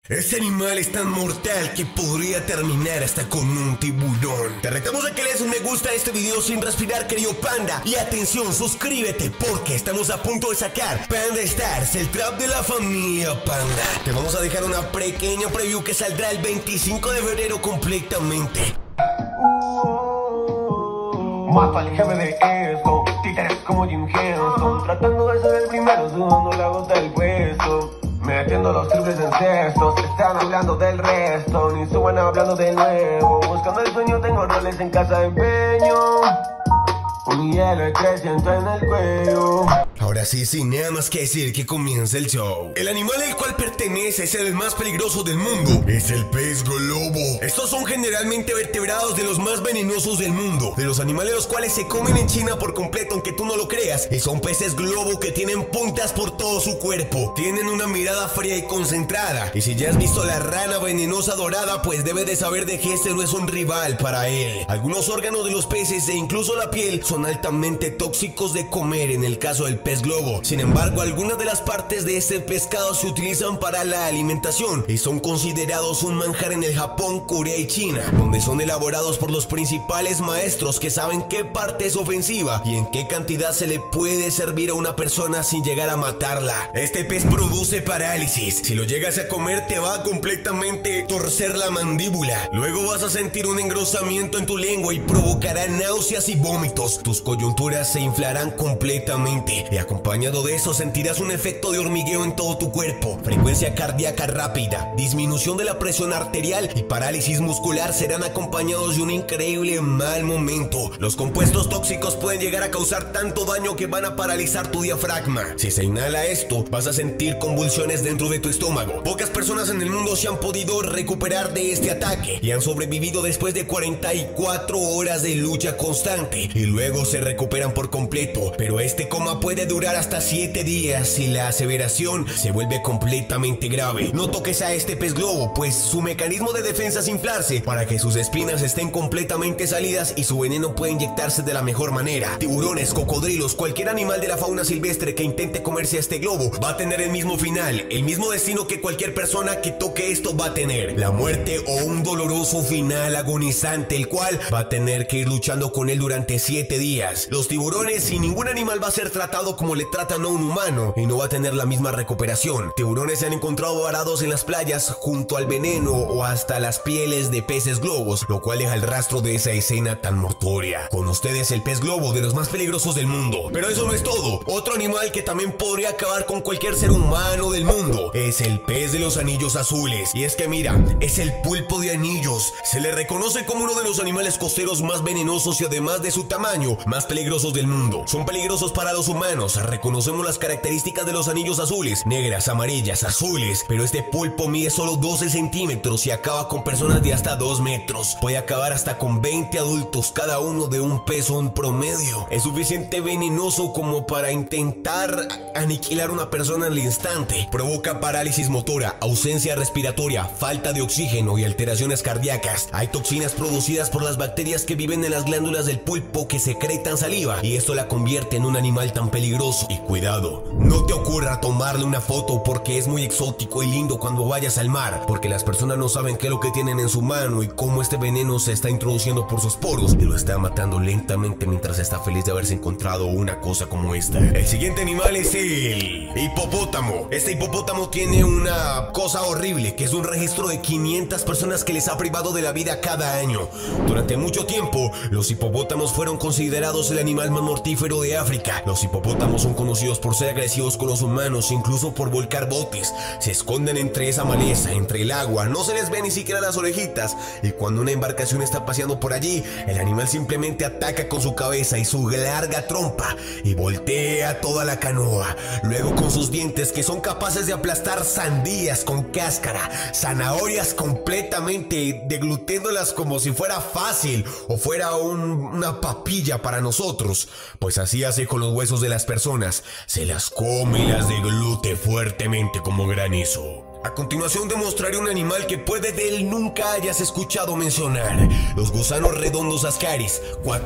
Este animal es tan mortal que podría terminar hasta con un tiburón. Te retamos a que le des un me gusta a este video sin respirar, querido panda. Y atención, suscríbete porque estamos a punto de sacar Panda Stars, el trap de la familia Panda. Te vamos a dejar una pequeña preview que saldrá el 25 de febrero completamente. Mato al jefe de esto, títeres como Jim Henson, tratando de ser el primero, sudando la gota del puesto. Metiendo los triples en cestos, están hablando del resto, ni suban hablando de nuevo. Buscando el sueño, tengo roles en casa de empeño. Un hielo de 300 en el cuello. Ahora sí, sin nada más que decir, que comienza el show. El animal al cual pertenece es el más peligroso del mundo. Es el pez globo. Estos son generalmente vertebrados de los más venenosos del mundo. De los animales los cuales se comen en China por completo, aunque tú no lo creas. Y son peces globo que tienen puntas por todo su cuerpo. Tienen una mirada fría y concentrada. Y si ya has visto la rana venenosa dorada, pues debes de saber de que este no es un rival para él. Algunos órganos de los peces e incluso la piel son altamente tóxicos de comer en el caso del pez globo. Sin embargo, algunas de las partes de este pescado se utilizan para la alimentación y son considerados un manjar en el Japón, Corea y China, donde son elaborados por los principales maestros que saben qué parte es ofensiva y en qué cantidad se le puede servir a una persona sin llegar a matarla. Este pez produce parálisis. Si lo llegas a comer te va a completamente torcer la mandíbula. Luego vas a sentir un engrosamiento en tu lengua y provocará náuseas y vómitos. Tus coyunturas se inflarán completamente y acompañado de eso sentirás un efecto de hormigueo en todo tu cuerpo, frecuencia cardíaca rápida, disminución de la presión arterial y parálisis muscular serán acompañados de un increíble mal momento. Los compuestos tóxicos pueden llegar a causar tanto daño que van a paralizar tu diafragma. Si se inhala esto, vas a sentir convulsiones dentro de tu estómago. Pocas personas en el mundo se han podido recuperar de este ataque y han sobrevivido después de 44 horas de lucha constante y luego se recuperan por completo, pero este coma puede durar hasta 7 días y la aseveración se vuelve completamente grave. No toques a este pez globo, pues su mecanismo de defensa es inflarse para que sus espinas estén completamente salidas y su veneno puede inyectarse de la mejor manera. Tiburones, cocodrilos, cualquier animal de la fauna silvestre que intente comerse a este globo va a tener el mismo final, el mismo destino que cualquier persona que toque esto va a tener: la muerte o un doloroso final agonizante, el cual va a tener que ir luchando con él durante 7 días. Los tiburones y ningún animal va a ser tratado como le tratan a un humano y no va a tener la misma recuperación. Tiburones se han encontrado varados en las playas junto al veneno o hasta las pieles de peces globos, lo cual deja el rastro de esa escena tan mortuoria. Con ustedes el pez globo, de los más peligrosos del mundo. Pero eso no es todo. Otro animal que también podría acabar con cualquier ser humano del mundo es el pez de los anillos azules. Y es que mira, es el pulpo de anillos. Se le reconoce como uno de los animales costeros más venenosos y además de su tamaño, más peligrosos del mundo. Son peligrosos para los humanos. Reconocemos las características de los anillos azules: negras, amarillas, azules. Pero este pulpo mide solo 12 centímetros y acaba con personas de hasta 2 metros. Puede acabar hasta con 20 adultos, cada uno de un peso en promedio. Es suficiente venenoso como para intentar aniquilar una persona al instante. Provoca parálisis motora, ausencia respiratoria, falta de oxígeno y alteraciones cardíacas. Hay toxinas producidas por las bacterias que viven en las glándulas del pulpo que secretan saliva y esto la convierte en un animal tan peligroso. Y cuidado, no te ocurra tomarle una foto porque es muy exótico y lindo cuando vayas al mar, porque las personas no saben qué es lo que tienen en su mano y cómo este veneno se está introduciendo por sus poros y lo está matando lentamente mientras está feliz de haberse encontrado una cosa como esta. El siguiente animal es el hipopótamo. Este hipopótamo tiene una cosa horrible, que es un registro de 500 personas que les ha privado de la vida cada año. Durante mucho tiempo, los hipopótamos fueron considerados el animal más mortífero de África. Los hipopótamos son conocidos por ser agresivos con los humanos, incluso por volcar botes. Se esconden entre esa maleza, entre el agua, no se les ve ni siquiera las orejitas. Y cuando una embarcación está paseando por allí, el animal simplemente ataca con su cabeza y su larga trompa y voltea toda la canoa. Luego con sus dientes, que son capaces de aplastar sandías con cáscara, zanahorias completamente, deglutiéndolas como si fuera fácil o fuera una papilla para nosotros. Pues así hace con los huesos de las personas, se las come y las deglute fuertemente como granizo. A continuación te mostraré un animal que puede de él nunca hayas escuchado mencionar. Los gusanos redondos Ascaris,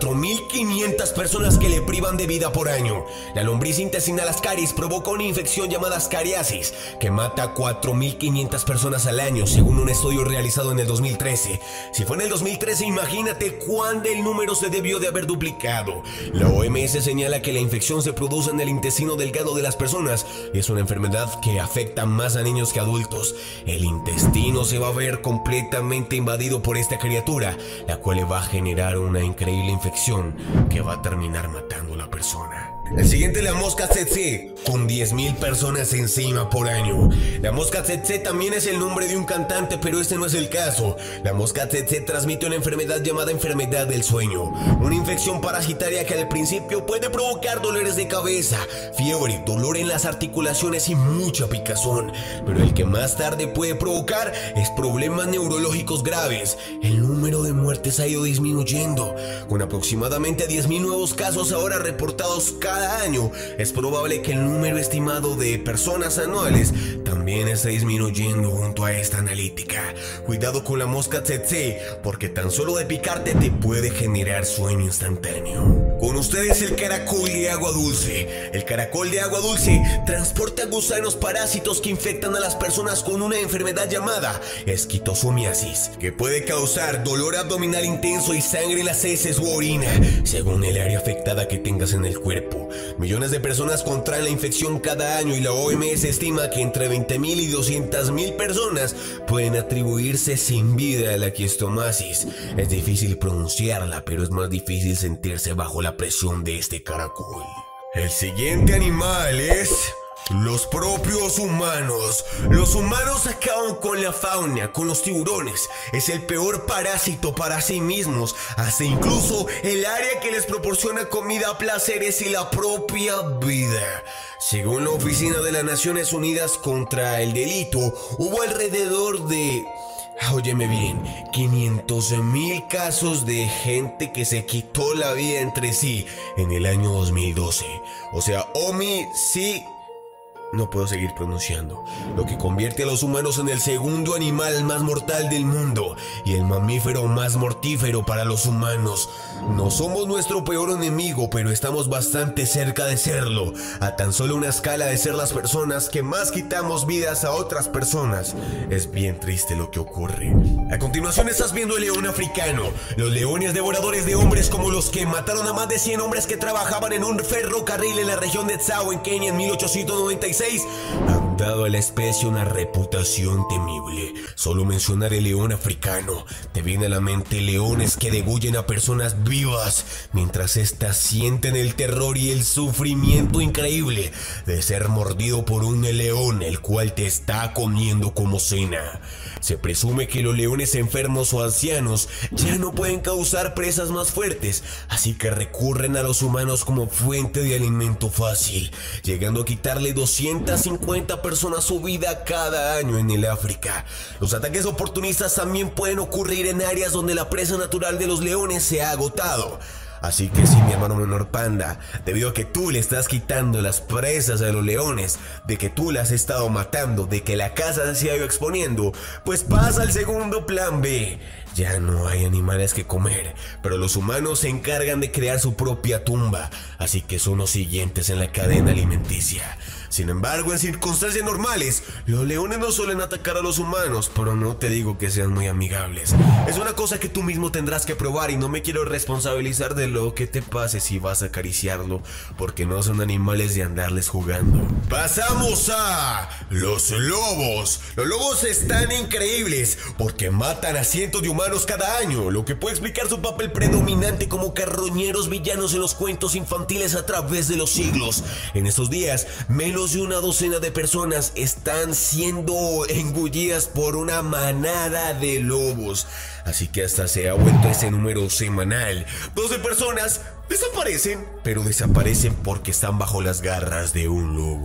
4.500 personas que le privan de vida por año. La lombriz intestinal Ascaris provoca una infección llamada ascariasis que mata a 4.500 personas al año, según un estudio realizado en el 2013. Si fue en el 2013, imagínate cuándo el número se debió de haber duplicado. La OMS señala que la infección se produce en el intestino delgado de las personas y es una enfermedad que afecta más a niños que adultos. El intestino se va a ver completamente invadido por esta criatura, la cual le va a generar una increíble infección que va a terminar matando a la persona. El siguiente es la mosca tsetse, con 10.000 personas encima por año. La mosca tsetse también es el nombre de un cantante, pero este no es el caso. La mosca tsetse transmite una enfermedad llamada enfermedad del sueño, una infección parasitaria que al principio puede provocar dolores de cabeza, fiebre, dolor en las articulaciones y mucha picazón, pero el que más tarde puede provocar es problemas neurológicos graves. El número de muertes ha ido disminuyendo, con aproximadamente 10.000 nuevos casos ahora reportados cada año. Es probable que el número estimado de personas anuales también esté disminuyendo junto a esta analítica. Cuidado con la mosca tsetse, porque tan solo de picarte te puede generar sueño instantáneo. Con ustedes el caracol de agua dulce. El caracol de agua dulce transporta gusanos parásitos que infectan a las personas con una enfermedad llamada esquistosomiasis, que puede causar dolor abdominal intenso y sangre en las heces u orina, según el área afectada que tengas en el cuerpo. Millones de personas contraen la infección cada año y la OMS estima que entre 20.000 y 200.000 personas pueden atribuirse sin vida a la esquistosomiasis. Es difícil pronunciarla, pero es más difícil sentirse bajo la presión de este caracol. El siguiente animal es los propios humanos. Los humanos acaban con la fauna, con los tiburones. Es el peor parásito para sí mismos. Hace incluso el área que les proporciona comida, placeres y la propia vida. Según la Oficina de las Naciones Unidas contra el Delito, hubo alrededor de... óyeme bien, 500.000 casos de gente que se quitó la vida entre sí en el año 2012. O sea, no puedo seguir pronunciando, lo que convierte a los humanos en el segundo animal más mortal del mundo y el mamífero más mortífero para los humanos. No somos nuestro peor enemigo, pero estamos bastante cerca de serlo, a tan solo una escala de ser las personas que más quitamos vidas a otras personas. Es bien triste lo que ocurre. A continuación estás viendo el león africano. Los leones devoradores de hombres, como los que mataron a más de 100 hombres que trabajaban en un ferrocarril en la región de Tsavo, en Kenia, en 1896, han dado a la especie una reputación temible. Solo mencionar el león africano te viene a la mente leones que degüellan a personas vivas, mientras éstas sienten el terror y el sufrimiento increíble de ser mordido por un león, el cual te está comiendo como cena. Se presume que los leones enfermos o ancianos ya no pueden causar presas más fuertes, así que recurren a los humanos como fuente de alimento fácil, llegando a quitarle 250 personas su vida cada año en el África. Los ataques oportunistas también pueden ocurrir en áreas donde la presa natural de los leones se ha agotado. Así que sí, mi hermano menor panda, debido a que tú le estás quitando las presas a los leones, de que tú las has estado matando, de que la caza se ha ido exponiendo, pues pasa al segundo plan B. Ya no hay animales que comer, pero los humanos se encargan de crear su propia tumba, así que son los siguientes en la cadena alimenticia. Sin embargo, en circunstancias normales, los leones no suelen atacar a los humanos, pero no te digo que sean muy amigables. Es una cosa que tú mismo tendrás que probar y no me quiero responsabilizar de lo que te pase si vas a acariciarlo, porque no son animales de andarles jugando. Pasamos a los lobos. Los lobos están increíbles porque matan a cientos de humanos cada año, lo que puede explicar su papel predominante como carroñeros villanos en los cuentos infantiles a través de los siglos. En estos días, menos de una docena de personas están siendo engullidas por una manada de lobos, así que hasta se ha vuelto ese número semanal. 12 personas desaparecen, pero desaparecen porque están bajo las garras de un lobo.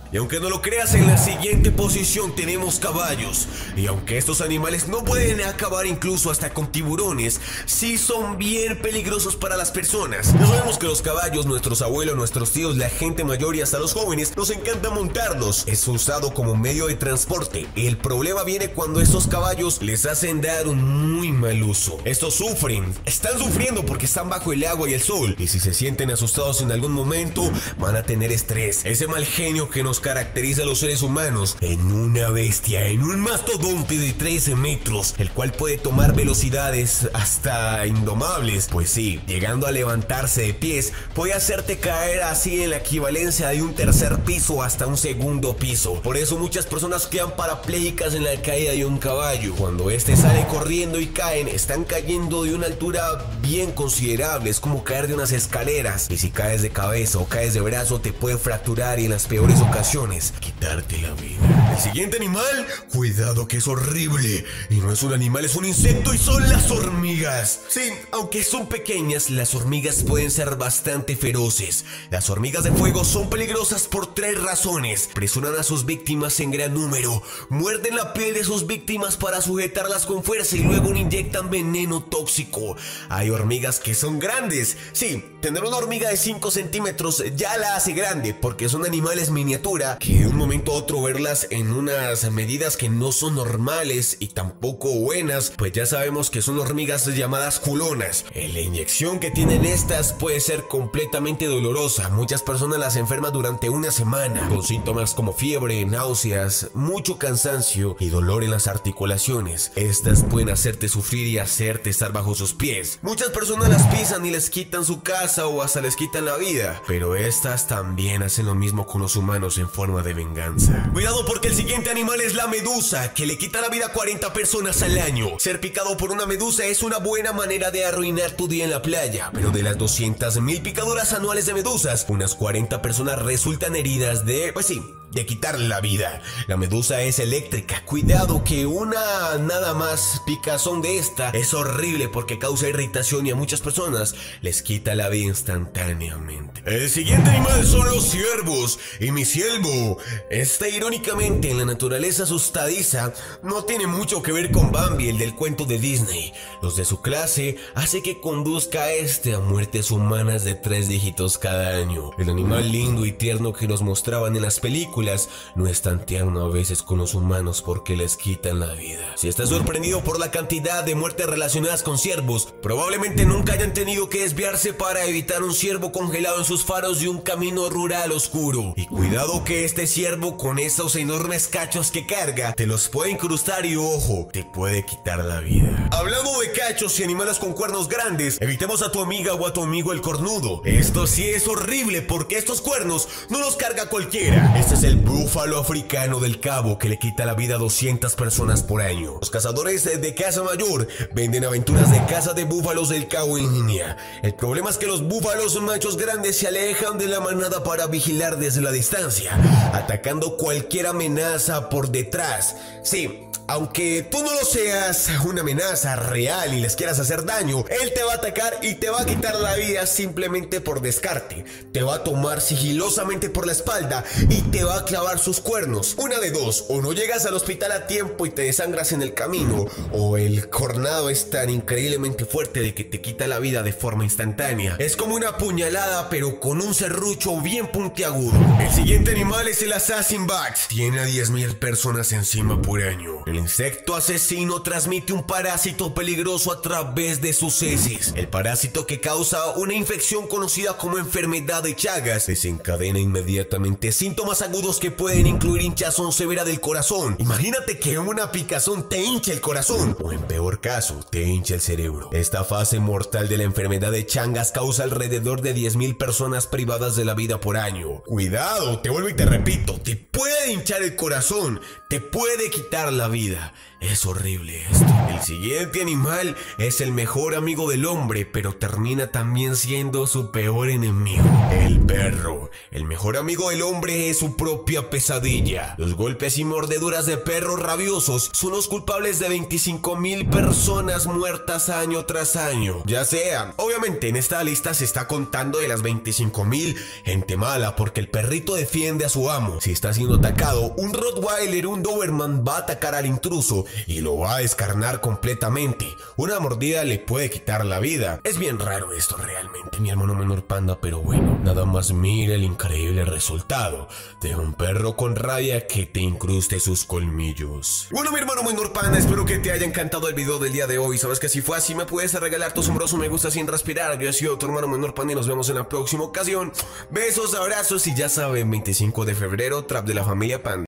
Y aunque no lo creas, en la siguiente posición tenemos caballos. Y aunque estos animales no pueden acabar incluso hasta con tiburones, sí son bien peligrosos para las personas. Ya sabemos que los caballos, nuestros abuelos, nuestros tíos, la gente mayor y hasta los jóvenes nos encanta montarlos. Es usado como medio de transporte. El problema viene cuando estos caballos les hacen dar un muy mal uso. Estos sufren, están sufriendo porque están bajo el agua y el sol. Y si se sienten asustados en algún momento, van a tener estrés. Ese mal genio que nos caracteriza a los seres humanos en una bestia, en un mastodonte de 13 metros, el cual puede tomar velocidades hasta indomables. Pues sí, llegando a levantarse de pies, puede hacerte caer así en la equivalencia de un tercer piso hasta un segundo piso. Por eso muchas personas quedan parapléjicas en la caída de un caballo. Cuando este sale corriendo y caen, están cayendo de una altura bien considerable. Es como caer de unas escaleras. Y si caes de cabeza o caes de brazo, te puede fracturar y en las peores ocasiones quitarte la vida. El siguiente animal, cuidado que es horrible. Y no es un animal, es un insecto y son las hormigas. Sí, aunque son pequeñas, las hormigas pueden ser bastante feroces. Las hormigas de fuego son peligrosas por 3 razones. Presionan a sus víctimas en gran número, muerden la piel de sus víctimas para sujetarlas con fuerza y luego inyectan veneno tóxico. Hay hormigas que son grandes. Sí, tener una hormiga de 5 centímetros ya la hace grande porque son animales miniatura que de un momento a otro verlas en unas medidas que no son normales y tampoco buenas, pues ya sabemos que son hormigas llamadas culonas. La inyección que tienen estas puede ser completamente dolorosa. Muchas personas las enferman durante una semana con síntomas como fiebre, náuseas, mucho cansancio y dolor en las articulaciones. Estas pueden hacerte sufrir y hacerte estar bajo sus pies. Muchas personas las pisan y les quitan su casa o hasta les quitan la vida, pero estas también hacen lo mismo con los humanos en forma de venganza. Cuidado porque el siguiente animal es la medusa, que le quita la vida a 40 personas al año. Ser picado por una medusa es una buena manera de arruinar tu día en la playa, pero de las 200,000 picaduras anuales de medusas, unas 40 personas resultan heridas de, pues sí, de quitarle la vida. La medusa es eléctrica. Cuidado que una nada más picazón de esta es horrible porque causa irritación y a muchas personas les quita la vida instantáneamente. El siguiente animal son los ciervos y mi ciervo. Irónicamente en la naturaleza asustadiza no tiene mucho que ver con Bambi, el del cuento de Disney. Los de su clase hace que conduzca a muertes humanas de 3 dígitos cada año. El animal lindo y tierno que nos mostraban en las películas no es tan tierno a veces con los humanos porque les quitan la vida. Si estás sorprendido por la cantidad de muertes relacionadas con ciervos, probablemente nunca hayan tenido que desviarse para evitar un ciervo congelado en sus faros de un camino rural oscuro. Y cuidado que este ciervo con esos enormes cachos que carga te los puede incrustar y ojo, te puede quitar la vida. Hablando de cachos y animales con cuernos grandes, evitemos a tu amiga o a tu amigo el cornudo. Esto sí es horrible porque estos cuernos no los carga cualquiera. Este es el búfalo africano del Cabo que le quita la vida a 200 personas por año. Los cazadores de caza mayor venden aventuras de caza de búfalos del Cabo en línea. El problema es que los búfalos machos grandes se alejan de la manada para vigilar desde la distancia, atacando cualquier amenaza por detrás. Sí, aunque tú no lo seas una amenaza real y les quieras hacer daño, él te va a atacar y te va a quitar la vida simplemente por descarte. Te va a tomar sigilosamente por la espalda y te va a clavar sus cuernos. Una de dos, o no llegas al hospital a tiempo y te desangras en el camino, o el cornado es tan increíblemente fuerte de que te quita la vida de forma instantánea. Es como una puñalada pero con un serrucho bien puntiagudo. El siguiente animal es el assassin bat. Tiene a 10,000 personas encima por año. El insecto asesino transmite un parásito peligroso a través de sus heces. El parásito, que causa una infección conocida como enfermedad de Chagas, desencadena inmediatamente síntomas agudos que pueden incluir hinchazón severa del corazón. Imagínate que una picazón te hincha el corazón, o en peor caso, te hincha el cerebro. Esta fase mortal de la enfermedad de Chagas causa alrededor de 10,000 personas privadas de la vida por año. Cuidado, te vuelvo y te repito, te puede hinchar el corazón, te puede quitar la vida. Es horrible esto. El siguiente animal es el mejor amigo del hombre, pero termina también siendo su peor enemigo. El perro. El mejor amigo del hombre es su propia pesadilla. Los golpes y mordeduras de perros rabiosos son los culpables de 25,000 personas muertas año tras año. Ya sea, obviamente en esta lista se está contando de las 25,000 gente mala, porque el perrito defiende a su amo. Si está siendo atacado, un Rottweiler, un Doberman va a atacar al intruso y lo va a descarnar completamente. Una mordida le puede quitar la vida. Es bien raro esto realmente, mi hermano menor panda, pero bueno, nada más mira el increíble resultado de un perro con rabia que te incruste sus colmillos. Bueno, mi hermano menor panda, espero que te haya encantado el video del día de hoy. Sabes que si fue así me puedes regalar tu asombroso me gusta sin respirar. Yo he sido tu hermano menor panda y nos vemos en la próxima ocasión. Besos, abrazos y ya saben, 25 de febrero, Trap de la familia Panda.